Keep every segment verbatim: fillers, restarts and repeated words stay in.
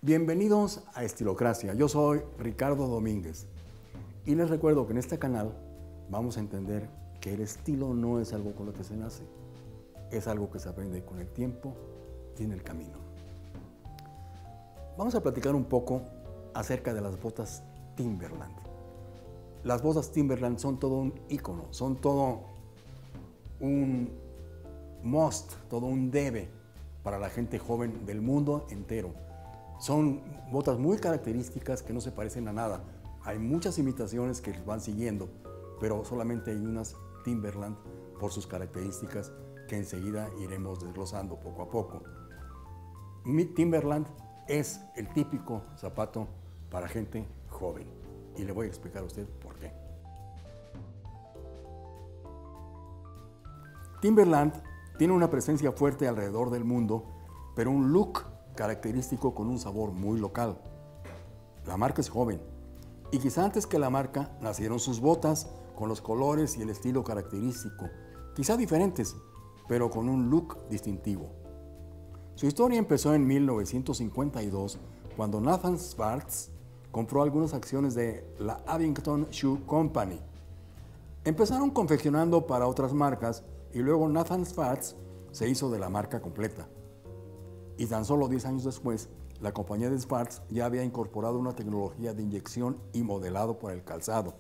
Bienvenidos a Estilocracia, yo soy Ricardo Domínguez y les recuerdo que en este canal vamos a entender que el estilo no es algo con lo que se nace, es algo que se aprende con el tiempo y en el camino. Vamos a platicar un poco acerca de las botas Timberland. Las botas Timberland son todo un ícono, son todo un must, todo un debe para la gente joven del mundo entero. Son botas muy características que no se parecen a nada. Hay muchas imitaciones que van siguiendo, pero solamente hay unas Timberland por sus características que enseguida iremos desglosando poco a poco. Mi Timberland es el típico zapato para gente joven y le voy a explicar a usted por qué. Timberland tiene una presencia fuerte alrededor del mundo, pero un look característico con un sabor muy local. La marca es joven y quizá antes que la marca nacieron sus botas con los colores y el estilo característico, quizá diferentes, pero con un look distintivo. Su historia empezó en mil novecientos cincuenta y dos cuando Nathan Swartz compró algunas acciones de la Abington Shoe Company. Empezaron confeccionando para otras marcas y luego Nathan Swartz se hizo de la marca completa. Y tan solo diez años después, la compañía de Swartz ya había incorporado una tecnología de inyección y modelado por el calzado.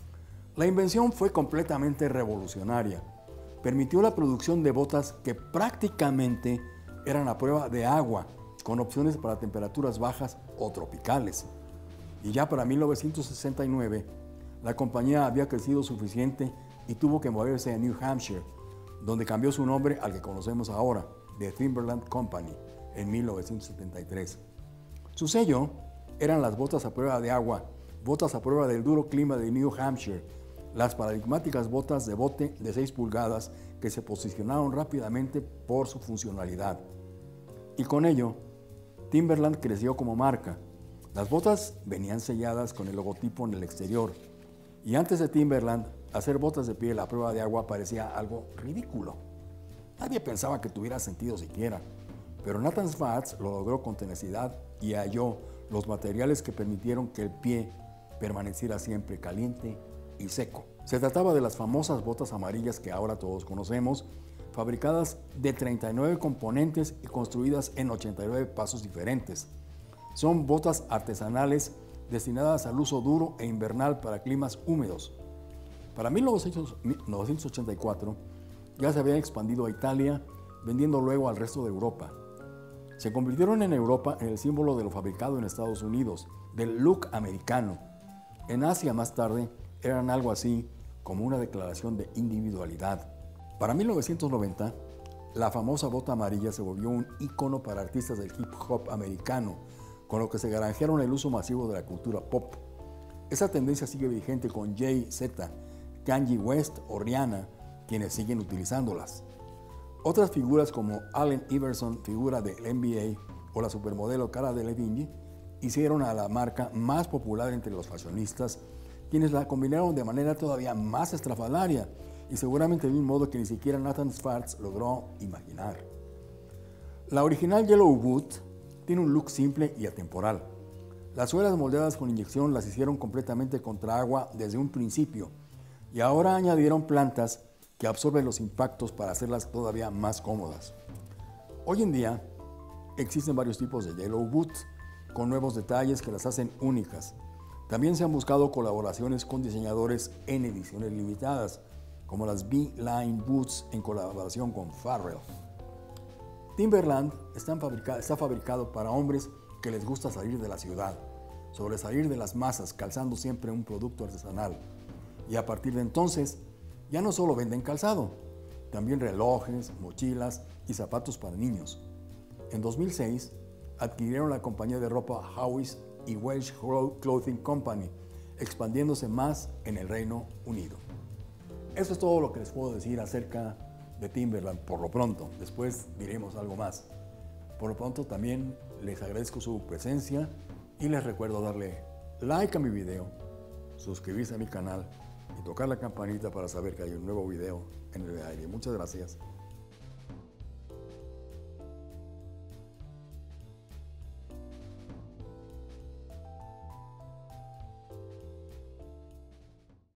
La invención fue completamente revolucionaria. Permitió la producción de botas que prácticamente eran a prueba de agua, con opciones para temperaturas bajas o tropicales. Y ya para mil novecientos sesenta y nueve, la compañía había crecido suficiente y tuvo que moverse a New Hampshire, donde cambió su nombre al que conocemos ahora, The Timberland Company, en mil novecientos setenta y tres. Su sello eran las botas a prueba de agua, botas a prueba del duro clima de New Hampshire, las paradigmáticas botas de bote de seis pulgadas que se posicionaron rápidamente por su funcionalidad. Y con ello, Timberland creció como marca. Las botas venían selladas con el logotipo en el exterior. Y antes de Timberland, hacer botas de piel a prueba de agua parecía algo ridículo. Nadie pensaba que tuviera sentido siquiera. Pero Nathan Swartz lo logró con tenacidad y halló los materiales que permitieron que el pie permaneciera siempre caliente y seco. Se trataba de las famosas botas amarillas que ahora todos conocemos, fabricadas de treinta y nueve componentes y construidas en ochenta y nueve pasos diferentes. Son botas artesanales destinadas al uso duro e invernal para climas húmedos. Para mil novecientos ochenta y cuatro ya se habían expandido a Italia, vendiendo luego al resto de Europa. Se convirtieron en Europa en el símbolo de lo fabricado en Estados Unidos, del look americano. En Asia más tarde eran algo así como una declaración de individualidad. Para mil novecientos noventa, la famosa bota amarilla se volvió un ícono para artistas del hip hop americano, con lo que se granjearon el uso masivo de la cultura pop. Esa tendencia sigue vigente con Jay-Z, Kanye West o Rihanna, quienes siguen utilizándolas. Otras figuras como Allen Iverson, figura del N B A, o la supermodelo Cara Delevingne, hicieron a la marca más popular entre los fashionistas, quienes la combinaron de manera todavía más estrafalaria y seguramente de un modo que ni siquiera Nathan Swartz logró imaginar. La original Yellow Boot tiene un look simple y atemporal. Las suelas moldeadas con inyección las hicieron completamente contra agua desde un principio y ahora añadieron plantas que absorben los impactos para hacerlas todavía más cómodas. Hoy en día existen varios tipos de Yellow Boots con nuevos detalles que las hacen únicas. También se han buscado colaboraciones con diseñadores en ediciones limitadas, como las B-Line Boots en colaboración con Pharrell. Timberland está fabricado, está fabricado para hombres que les gusta salir de la ciudad, sobresalir de las masas calzando siempre un producto artesanal. Y a partir de entonces, ya no solo venden calzado, también relojes, mochilas y zapatos para niños. En dos mil seis, adquirieron la compañía de ropa Howes y Welsh Clothing Company, expandiéndose más en el Reino Unido. Eso es todo lo que les puedo decir acerca de Timberland por lo pronto. Después diremos algo más. Por lo pronto también les agradezco su presencia y les recuerdo darle like a mi video, suscribirse a mi canal y tocar la campanita para saber que hay un nuevo video en el aire. Muchas gracias.